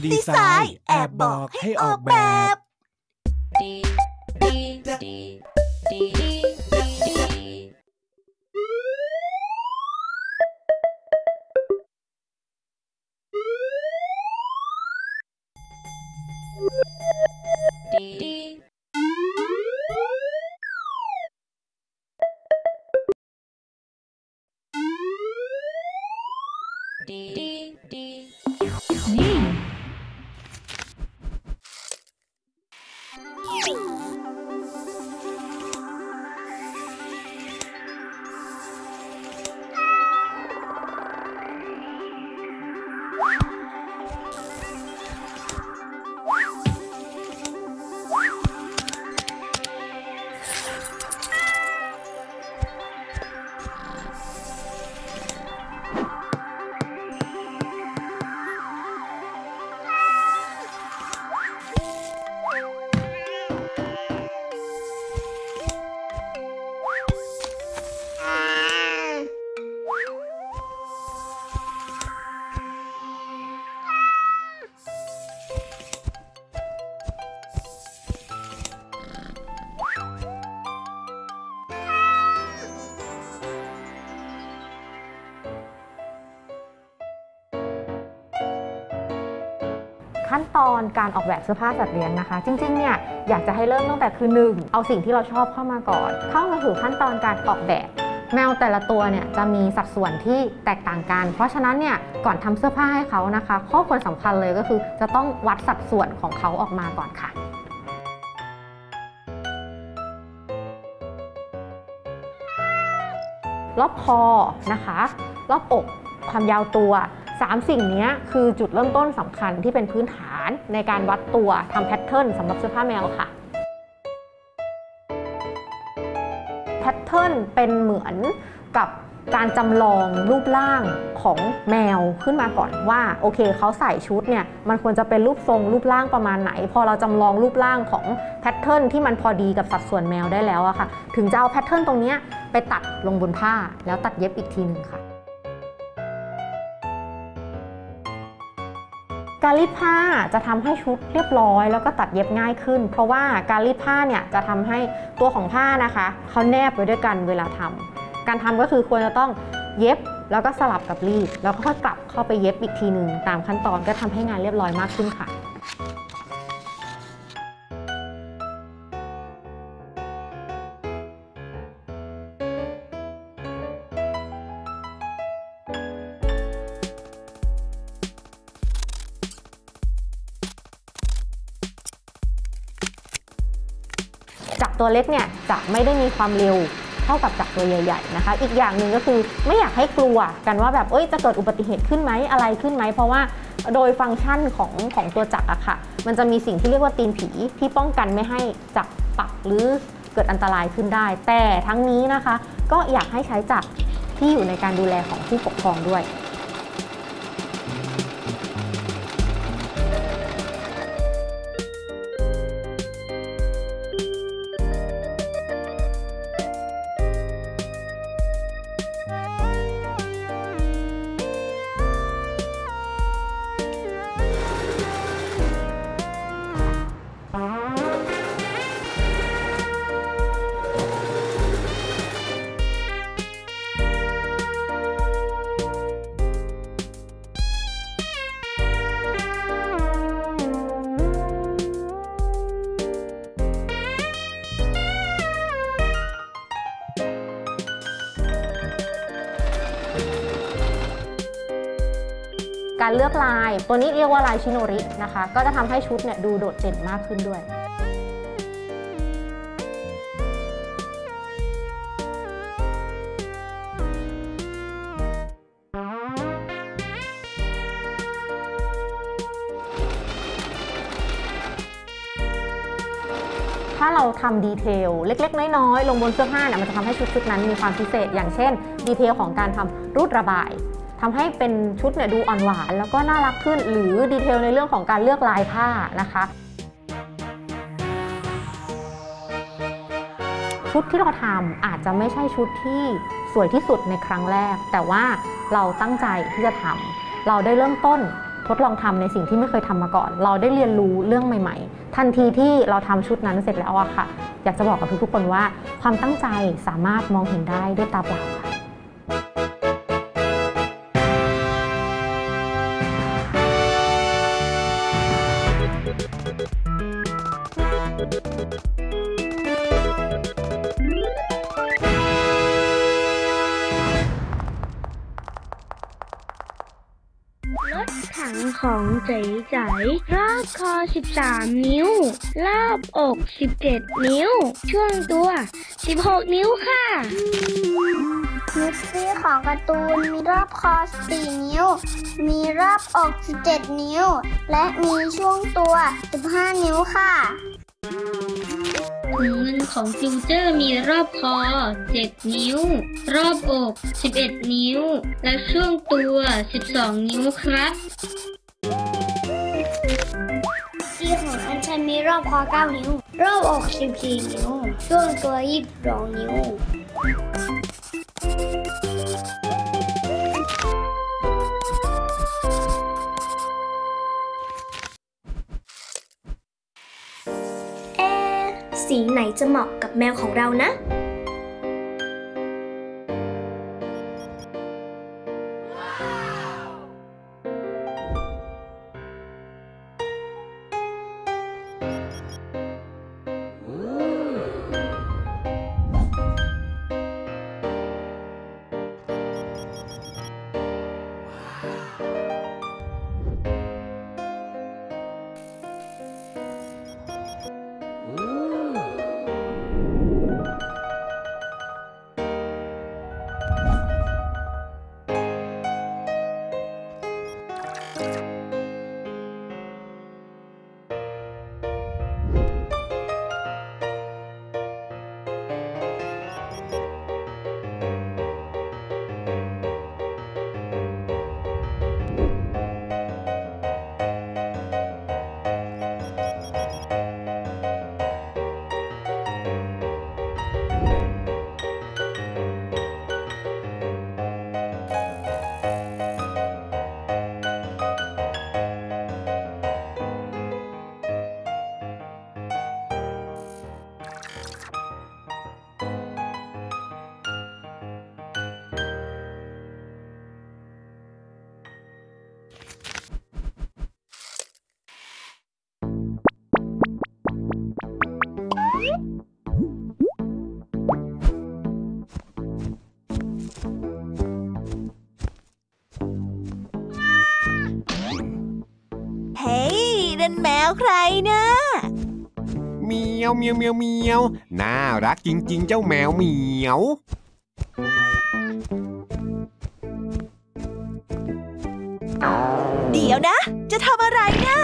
ดีไซน์แอบบอกให้ออกแบบขั้นตอนการออกแบบเสื้อผ้าสัตว์เลี้ยงนะคะจริงๆเนี่ยอยากจะให้เริ่มตั้งแต่คือ1เอาสิ่งที่เราชอบเข้ามาก่อนเข้ามาสู่ขั้นตอนการออกแบบแมวแต่ละตัวเนี่ยจะมีสัดส่วนที่แตกต่างกันเพราะฉะนั้นเนี่ยก่อนทำเสื้อผ้าให้เขานะคะข้อควรสำคัญเลยก็คือจะต้องวัดสัดส่วนของเขาออกมาก่อนค่ะรอบคอนะคะรอบอกความยาวตัว3 สิ่งนี้คือจุดเริ่มต้นสำคัญที่เป็นพื้นฐานในการวัดตัวทำแพทเทิร์นสำหรับเสื้อผ้าแมวค่ะแพทเทิร์นเป็นเหมือนกับการจำลองรูปร่างของแมวขึ้นมาก่อนว่าโอเคเขาใส่ชุดเนี่ยมันควรจะเป็นรูปทรงรูปร่างประมาณไหนพอเราจำลองรูปร่างของแพทเทิร์นที่มันพอดีกับสัดส่วนแมวได้แล้วอะค่ะถึงจะเอาแพทเทิร์นตรงนี้ไปตัดลงบนผ้าแล้วตัดเย็บอีกทีหนึ่งค่ะการรีดผ้าจะทำให้ชุดเรียบร้อยแล้วก็ตัดเย็บง่ายขึ้นเพราะว่าการรีดผ้าเนี่ยจะทำให้ตัวของผ้านะคะเขาแนบไว้ด้วยกันเวลาทำการทำก็คือควรจะต้องเย็บแล้วก็สลับกับรีดแล้วก็ค่อยกลับเข้าไปเย็บอีกทีหนึ่งตามขั้นตอนก็ทำให้งานเรียบร้อยมากขึ้นค่ะจักรตัวเล็กเนี่ยจะไม่ได้มีความเร็วเท่ากับจักรตัวใหญ่ๆนะคะอีกอย่างหนึ่งก็คือไม่อยากให้กลัวกันว่าแบบจะเกิดอุบัติเหตุขึ้นไหมอะไรขึ้นไหมเพราะว่าโดยฟังก์ชันของตัวจักรอะค่ะมันจะมีสิ่งที่เรียกว่าตีนผีที่ป้องกันไม่ให้จักรปักหรือเกิดอันตรายขึ้นได้แต่ทั้งนี้นะคะก็อยากให้ใช้จักรที่อยู่ในการดูแลของผู้ปกครองด้วยการเลือกลายตัวนี้เรียกว่าลายชิโนรินะคะก็จะทำให้ชุดเนี่ยดูโดดเด่นมากขึ้นด้วยถ้าเราทำดีเทลเล็กๆน้อยๆลงบนเสื้อผ้าเนี่ยมันจะทำให้ชุดนั้นมีความพิเศษอย่างเช่นดีเทลของการทำรูดระบายทำให้เป็นชุดเนี่ยดูอ่อนหวานแล้วก็น่ารักขึ้นหรือดีเทลในเรื่องของการเลือกลายผ้านะคะชุดที่เราทำอาจจะไม่ใช่ชุดที่สวยที่สุดในครั้งแรกแต่ว่าเราตั้งใจที่จะทำเราได้เริ่มต้นทดลองทำในสิ่งที่ไม่เคยทำมาก่อนเราได้เรียนรู้เรื่องใหม่ๆทันทีที่เราทำชุดนั้นเสร็จแล้วอะค่ะอยากจะบอกกับทุกๆคนว่าความตั้งใจสามารถมองเห็นได้ด้วยตาเปล่าค่ะรถถังของใจรอบคอ13นิ้วรอบอก17นิ้วช่วงตัว16นิ้วค่ะมิกซี่ของการ์ตูนมีรอบคอ4นิ้วมีรอบอก17นิ้วและมีช่วงตัว15นิ้วค่ะถุงเงินของฟิวเจอร์มีรอบคอ7นิ้วรอบอก11นิ้วและช่วงตัว12นิ้วครับที่ของอัญชันมีรอบคอ9นิ้วรอบอก14นิ้วช่วงตัว22นิ้วสีไหนจะเหมาะกับแมวของเรานะเฮ้ยนั่นแมวใครนะเมียวเมียวเมียวเมียวน่ารักจริงๆเจ้าแมวเหมียวเดี๋ยวนะจะทำอะไรนะ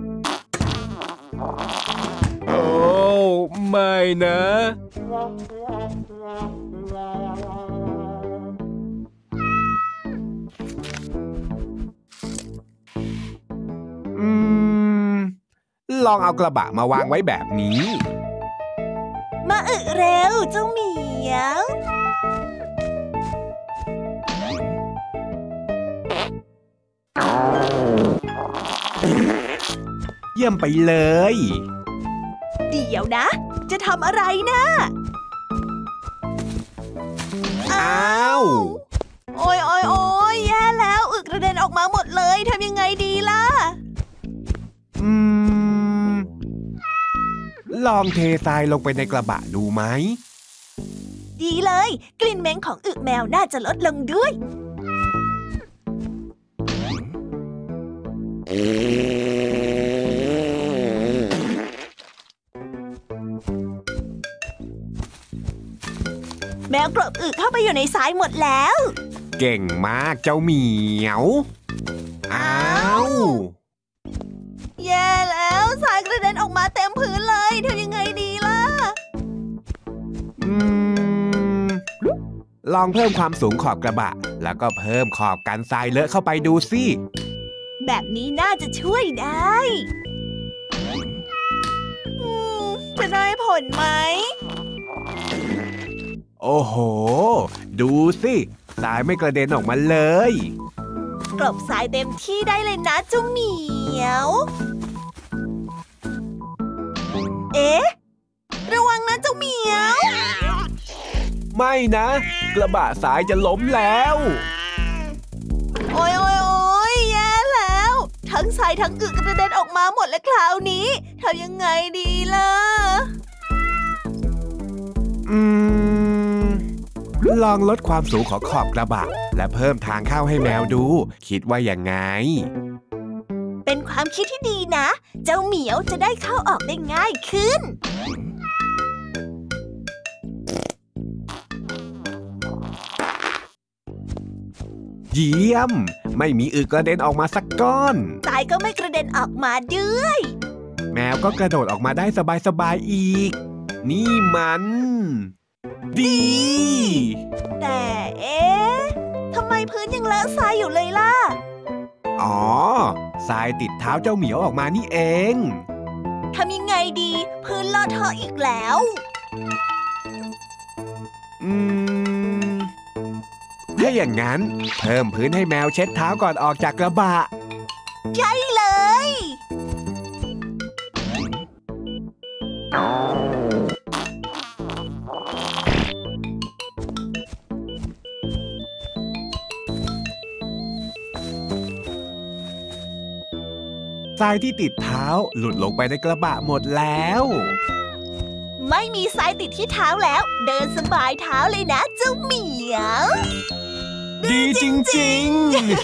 โอ้ไม่นะลองเอากระบะมาวางไว้แบบนี้มาเร็วเจ้าเหมียวเยี่ยมไปเลยเดี๋ยวนะจะทำอะไรนะอ้าวโอ้ยโอ้ยโอ้ยแย่แล้วอึกระเด็นออกมาหมดเลยทำยังไงดีล่ะลองเททรายลงไปในกระบะดูไหมดีเลยกลิ่นเหม็นของอึแมวน่าจะลดลงด้วยแมวกลบอึเข้าไปอยู่ในทรายหมดแล้วเก่งมากเจ้าเหมียวอ้าวแย่แล้วทรายกระเด็นออกมาเต็มพื้นเลยทำยังไงดีล่ะลองเพิ่มความสูงขอบกระบะแล้วก็เพิ่มขอบกันทรายเลอะเข้าไปดูสิแบบนี้น่าจะช่วยได้จะได้ผลไหมโอ้โหดูสิทรายไม่กระเด็นออกมาเลยกลบทรายเต็มที่ได้เลยนะเจ้าเหมียวเอ๊ะระวังนะเจ้าเหมียวไม่นะกระบะทรายจะล้มแล้วโอ๊ยแย่แล้วทั้งทรายทั้งอึกระเด็นออกมาหมดแล้วคราวนี้ทำยังไงดีล่ะลองลดความสูงของขอบกระบะและเพิ่มทางเข้าให้แมวดูคิดว่ายังไงเป็นความคิดที่ดีนะเจ้าเหมียวจะได้เข้าออกได้ง่ายขึ้นเยี่ยมไม่มีอึกระเด็นออกมาสักก้อนทรายก็ไม่กระเด็นออกมาด้วยแมวก็กระโดดออกมาได้สบายๆอีกนี่มันดีแต่ทำไมพื้นยังเลอะทรายอยู่เลยล่ะอ๋อทรายติดเท้าเจ้าเหมียวออกมานี่เองทำยังไงดีพื้นเลอะเทอะอีกแล้วถ้าอย่างนั้นเพิ่มพื้นให้แมวเช็ดเท้าก่อนออกจากกระบะใช่เลยทรายที่ติดเท้าหลุดลงไปในกระบะหมดแล้วไม่มีทรายติดที่เท้าแล้วเดินสบายเท้าเลยนะเจ้าเหมียวดีจริง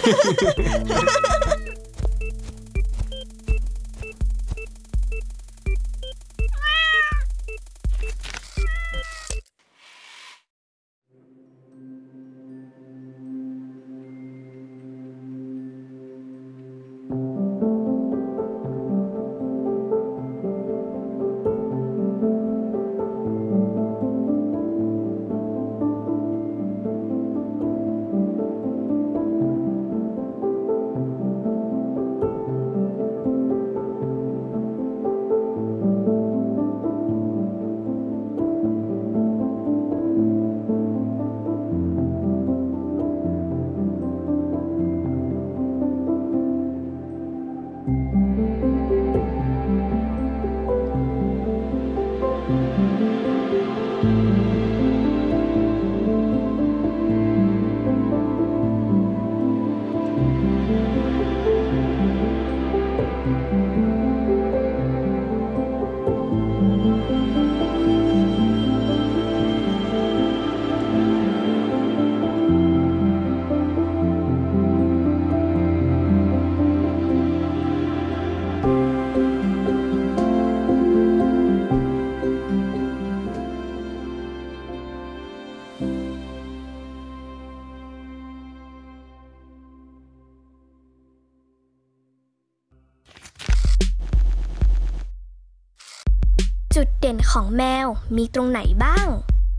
จุดเด่นของแมวมีตรงไหนบ้าง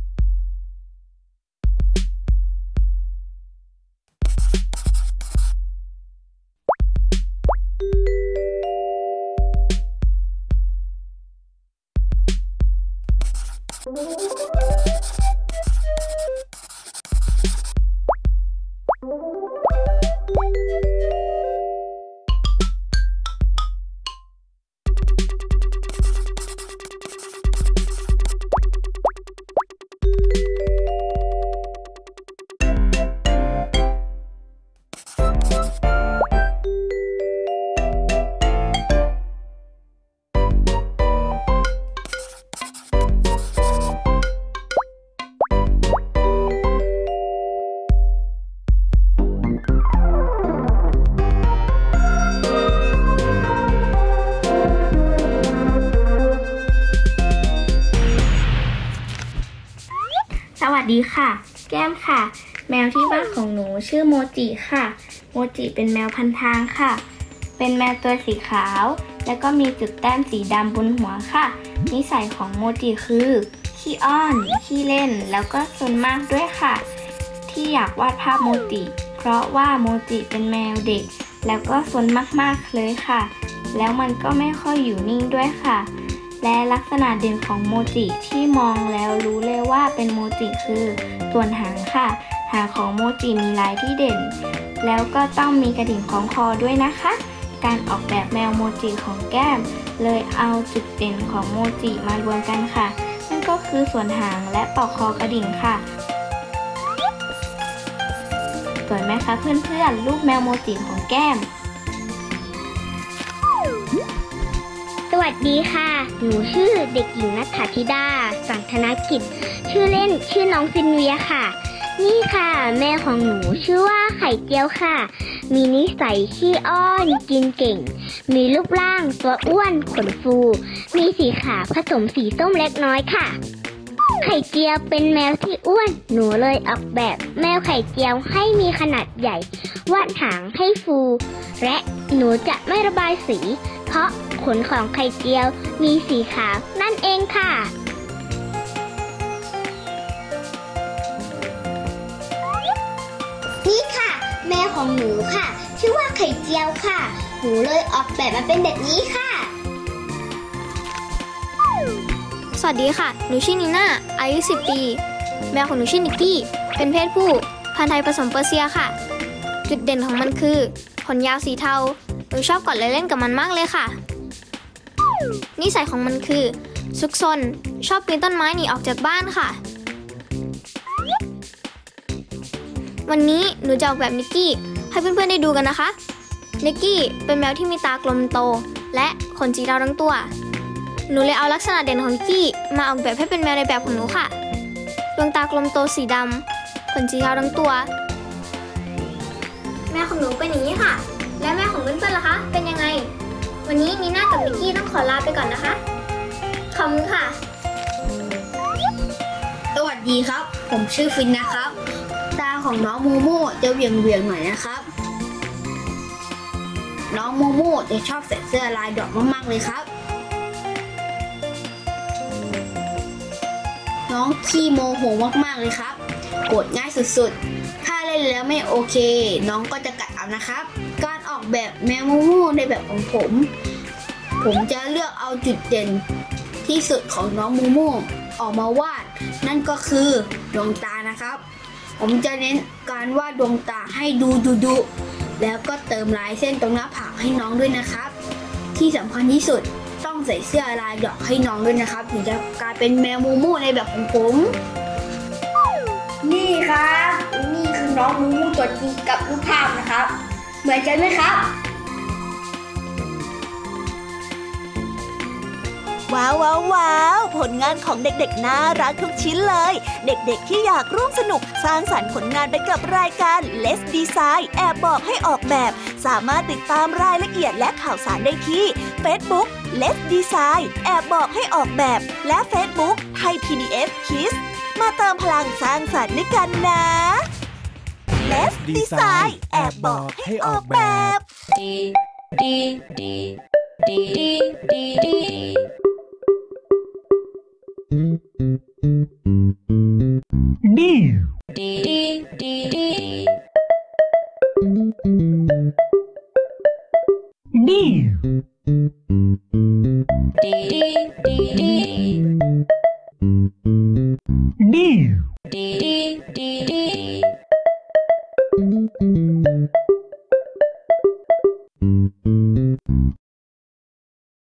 สวัสดีค่ะแก้มค่ะแมวที่บ้านของหนูชื่อโมจิค่ะโมจิเป็นแมวพันทางค่ะเป็นแมวตัวสีขาวแล้วก็มีจุดแต้มสีดำบนหัวค่ะนิสัยของโมจิคือขี้อ้อนขี้เล่นแล้วก็ซนมากด้วยค่ะที่อยากวาดภาพโมจิเพราะว่าโมจิเป็นแมวเด็กแล้วก็ซนมากๆเลยค่ะแล้วมันก็ไม่ค่อยอยู่นิ่งด้วยค่ะและลักษณะเด่นของโมจิที่มองแล้วรู้เลยว่าเป็นโมจิคือส่วนหางค่ะหางของโมจิมีลายที่เด่นแล้วก็ต้องมีกระดิ่งคล้องคอด้วยนะคะ การออกแบบแมวโมจิของแก้มเลยเอาจุดเด่นของโมจิมารวมกันค่ะนั่นก็คือส่วนหางและปลอกคอกระดิ่งค่ะสวยไหมคะเพื่อนๆรูปแมวโมจิของแก้มสวัสดีค่ะ หนูชื่อเด็กหญิงณัฐธิดา สังธนกิจ ชื่อเล่นชื่อน้องซินเวียค่ะ นี่ค่ะแม่ของหนูชื่อว่าไข่เจียวค่ะ มีนิสัยขี้อ้อนกินเก่ง มีรูปร่างตัวอ้วนขนฟู มีสีขาวผสมสีส้มเล็กน้อยค่ะ ไข่เจียวเป็นแมวที่อ้วน หนูเลยออกแบบแมวไข่เจียวให้มีขนาดใหญ่ วาดหางให้ฟู และหนูจะไม่ระบายสี เพราะขนของไข่เจียวมีสีขาวนั่นเองค่ะนี่ค่ะแม่ของหนูค่ะชื่อว่าไข่เจียวค่ะหนูเลยออกแบบมาเป็นแบบนี้ค่ะสวัสดีค่ะ หนูชื่อนีน่า อายุ 10 ปี แมวของหนูชื่อนิกกี้ เป็นเพศผู้ พันธุ์ไทยผสมเปอร์เซียค่ะ จุดเด่นของมันคือขนยาวสีเทา หนูชอบกอดและเล่นกับมันมากเลยค่ะ นิสัยของมันคือซุกซน ชอบปีนต้นไม้หนีออกจากบ้านค่ะ วันนี้หนูจะออกแบบนิกกี้ให้เพื่อนๆได้ดูกันนะคะ นิกกี้เป็นแมวที่มีตากลมโต และขนสีเทาทั้งตัว หนูเลยเอาลักษณะเด่นของนิกกี้มาออกแบบให้เป็นแมวในแบบของหนูค่ะ ดวงตากลมโตสีดำ ขนสีเทาทั้งตัว แม่ของหนูเป็นอย่างนี้ค่ะ และแม่ของเพื่อนๆล่ะคะ เป็นยังไง วันนี้นีน่ากับนิกกี้ต้องขอลาไปก่อนนะคะ ขอบคุณค่ะสวัสดีครับ ผมชื่อฟินนะครับ ตาของน้องมูมูจะเวียงหน่อยนะครับ น้องมูมูจะชอบใส่เสื้อลายดอกมากๆเลยครับ น้องขี้โมโหมากๆเลยครับโกรธง่ายสุดๆถ้าเล่นแล้วไม่โอเคน้องก็จะกัดเอานะครับการออกแบบแมวมูมูในแบบของผมจะเลือกเอาจุดเด่นที่สุดของน้องมูมูออกมาวาดนั่นก็คือดวงตานะครับผมจะเน้นการวาดดวงตาให้ดูดุแล้วก็เติมลายเส้นตรงหน้าผากให้น้องด้วยนะครับที่สำคัญที่สุดต้องใส่เสื้อลายดอกให้น้องด้วยนะครับถึงจะกลายเป็นแมวมูมูในแบบของผมนี่ครับนี่คือน้องมูมูตัวจริงกับรูปภาพนะครับเหมือนกันไหมครับว้าวว้าวว้าวผลงานของเด็กๆน่ารักทุกชิ้นเลยเด็กๆที่อยากร่วมสนุกสร้างสรรค์ผลงานไปกับรายการ Let's Design แอบบอกให้ออกแบบสามารถติดตามรายละเอียดและข่าวสารได้ที่ Facebook Let's Design แอบบอกให้ออกแบบและ Facebook Thai PBS Kids มาเติมพลังสร้างสรรค์ด้วยกันนะ Let's Design แอบบอกให้ออกแบบ D